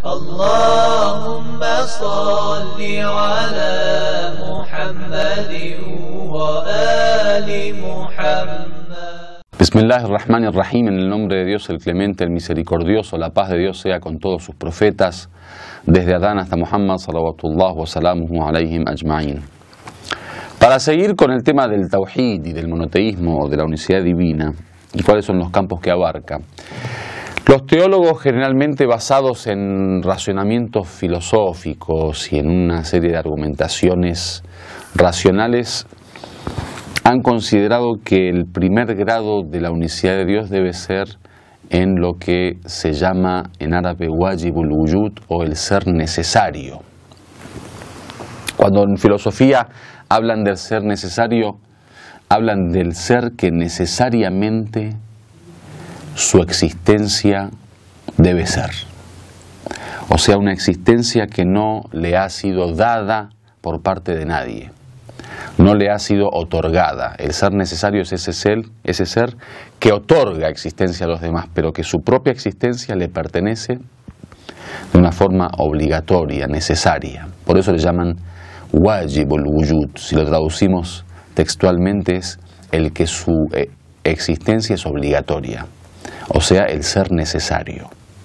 اللهم صل على محمد وآل محمد. Bismillahirrahmanirrahim, en el nombre de Dios el Clemente, el Misericordioso, la paz de Dios sea con todos sus profetas, desde Adán hasta Muhammad, salawatullah wa salamuhu alayhim ajma'in. Para seguir con el tema del tawhid y del monoteísmo, de la unicidad divina, y cuáles son los campos que abarca, los teólogos, generalmente basados en razonamientos filosóficos y en una serie de argumentaciones racionales, han considerado que el primer grado de la unicidad de Dios debe ser en lo que se llama en árabe wajibul wujud, o el ser necesario. Cuando en filosofía hablan del ser necesario, hablan del ser que necesariamente su existencia debe ser. O sea, una existencia que no le ha sido dada por parte de nadie, no le ha sido otorgada. El ser necesario es ese ser que otorga existencia a los demás, pero que su propia existencia le pertenece de una forma obligatoria, necesaria. Por eso le llaman wajibul wujud. Si lo traducimos textualmente, es el que su existencia es obligatoria, o sea, el ser necesario.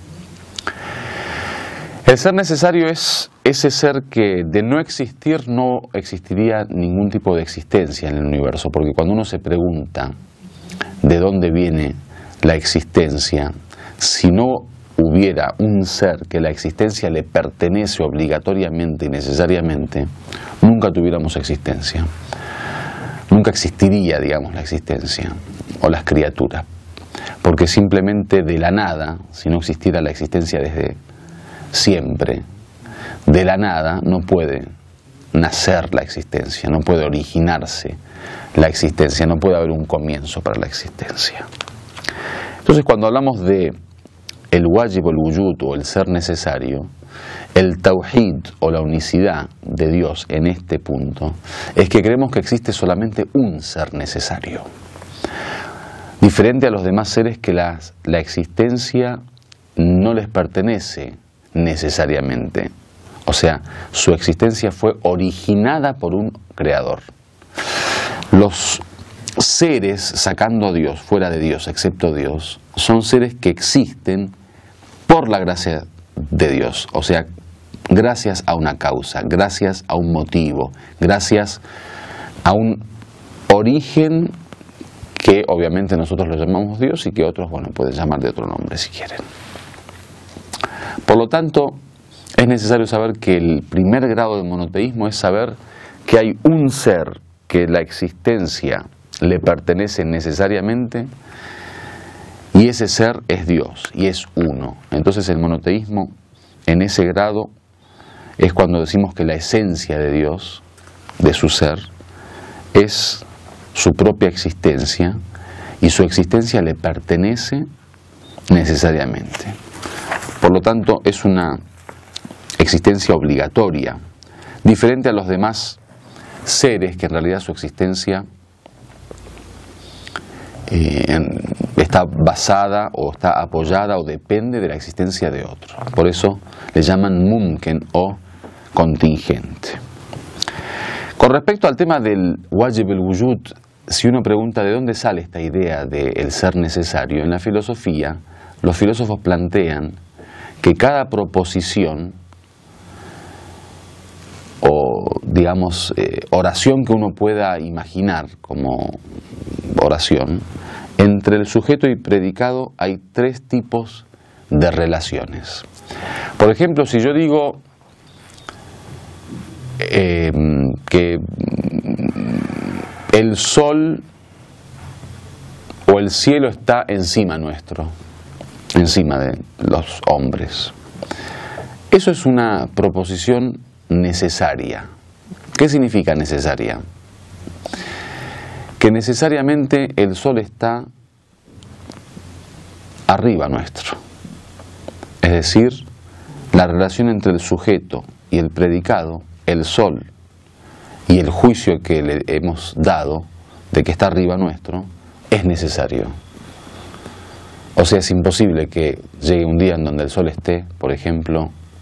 El ser necesario es ese ser que de no existir no existiría ningún tipo de existencia en el universo, porque cuando uno se pregunta de dónde viene la existencia, si no hubiera un ser que la existencia le pertenece obligatoriamente y necesariamente, nunca tuviéramos existencia. Nunca existiría, digamos, la existencia o las criaturas, porque simplemente de la nada, si no existiera la existencia desde siempre, de la nada no puede nacer la existencia, no puede originarse la existencia, no puede haber un comienzo para la existencia. Entonces, cuando hablamos de el wajib o el wujud, o el ser necesario, el tawhid o la unicidad de Dios en este punto es que creemos que existe solamente un ser necesario, diferente a los demás seres que la existencia no les pertenece necesariamente. O sea, su existencia fue originada por un creador. Los seres, sacando a Dios, fuera de Dios, excepto Dios, son seres que existen por la gracia de Dios, o sea, gracias a una causa, gracias a un motivo, gracias a un origen que obviamente nosotros lo llamamos Dios y que otros, bueno, pueden llamar de otro nombre si quieren. Por lo tanto, es necesario saber que el primer grado de monoteísmo es saber que hay un ser que la existencia le pertenece necesariamente, y ese ser es Dios, y es uno. Entonces el monoteísmo, en ese grado, es cuando decimos que la esencia de Dios, de su ser, es su propia existencia, y su existencia le pertenece necesariamente. Por lo tanto, es una existencia obligatoria, diferente a los demás seres que en realidad su existencia está basada o está apoyada o depende de la existencia de otro. Por eso le llaman mumken o contingente. Con respecto al tema del wajib al-wujud, si uno pregunta de dónde sale esta idea del ser necesario, en la filosofía los filósofos plantean que cada proposición o, digamos, oración que uno pueda imaginar como oración, entre el sujeto y predicado hay tres tipos de relaciones. Por ejemplo, si yo digo que el sol o el cielo está encima nuestro, encima de los hombres, eso es una proposición necesaria. ¿Qué significa necesaria? Que necesariamente el sol está arriba nuestro. Es decir, la relación entre el sujeto y el predicado, el sol, y el juicio que le hemos dado de que está arriba nuestro, es necesario. O sea, es imposible que llegue un día en donde el sol esté, por ejemplo,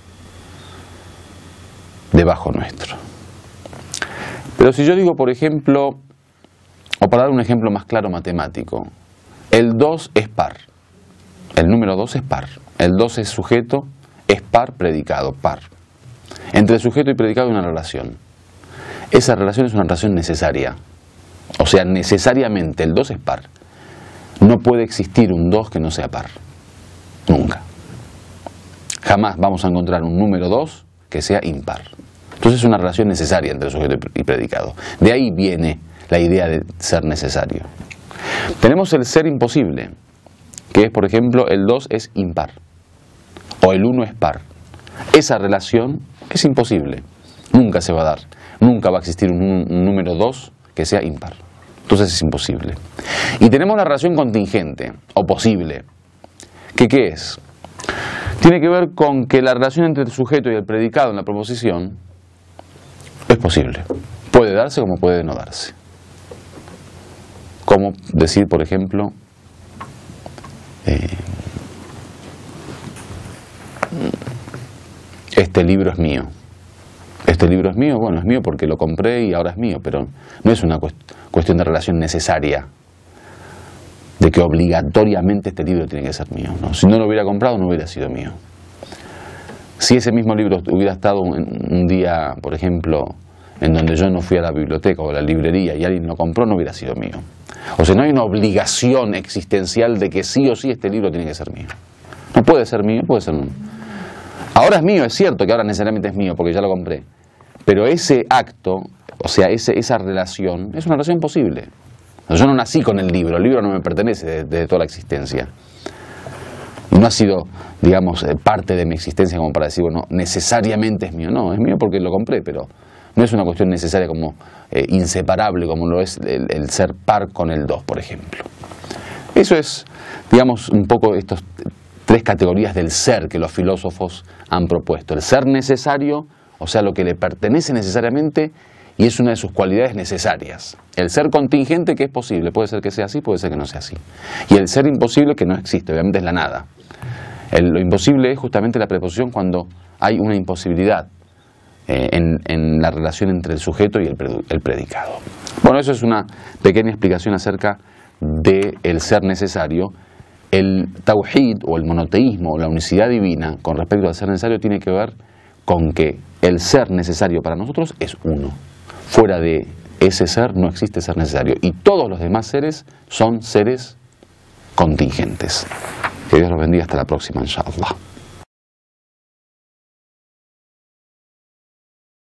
debajo nuestro. Pero si yo digo, por ejemplo, o para dar un ejemplo más claro matemático, el 2 es par, el número 2 es par, el 2 es sujeto, es par, predicado, par. Entre sujeto y predicado hay una relación. Esa relación es una relación necesaria. O sea, necesariamente el 2 es par. No puede existir un 2 que no sea par. Nunca. Jamás vamos a encontrar un número 2 que sea impar. Entonces es una relación necesaria entre sujeto y predicado. De ahí viene la idea de ser necesario. Tenemos el ser imposible, que es, por ejemplo, el 2 es impar o el 1 es par. Esa relación es imposible. Nunca se va a dar. Nunca va a existir un número 2 que sea impar. Entonces es imposible. Y tenemos la relación contingente o posible. ¿Qué es? Tiene que ver con que la relación entre el sujeto y el predicado en la proposición es posible. Puede darse como puede no darse. Como decir, por ejemplo, este libro es mío. Este libro es mío, bueno, es mío porque lo compré y ahora es mío, pero no es una cuestión de relación necesaria, de que obligatoriamente este libro tiene que ser mío, ¿no? Si no lo hubiera comprado, no hubiera sido mío. Si ese mismo libro hubiera estado un día, por ejemplo, en donde yo no fui a la biblioteca o a la librería y alguien lo compró, no hubiera sido mío. O sea, no hay una obligación existencial de que sí o sí este libro tiene que ser mío. No puede ser mío, puede ser mío. Ahora es mío, es cierto que ahora necesariamente es mío porque ya lo compré. Pero ese acto, o sea, esa relación, es una relación posible. Yo no nací con el libro no me pertenece desde toda la existencia. No ha sido, digamos, parte de mi existencia como para decir, bueno, necesariamente es mío. No, es mío porque lo compré, pero no es una cuestión necesaria como inseparable, como lo es el ser par con el 2, por ejemplo. Eso es, digamos, un poco estos tres categorías del ser que los filósofos han propuesto. El ser necesario, o sea, lo que le pertenece necesariamente y es una de sus cualidades necesarias. El ser contingente, que es posible, puede ser que sea así, puede ser que no sea así. Y el ser imposible, que no existe, obviamente es la nada. Lo imposible es justamente la preposición cuando hay una imposibilidad en la relación entre el sujeto y el predicado. Bueno, eso es una pequeña explicación acerca del ser necesario. El tawhid o el monoteísmo o la unicidad divina con respecto al ser necesario tiene que ver con que el ser necesario para nosotros es uno. Fuera de ese ser no existe ser necesario y todos los demás seres son seres contingentes. Que Dios los bendiga, hasta la próxima, inshallah.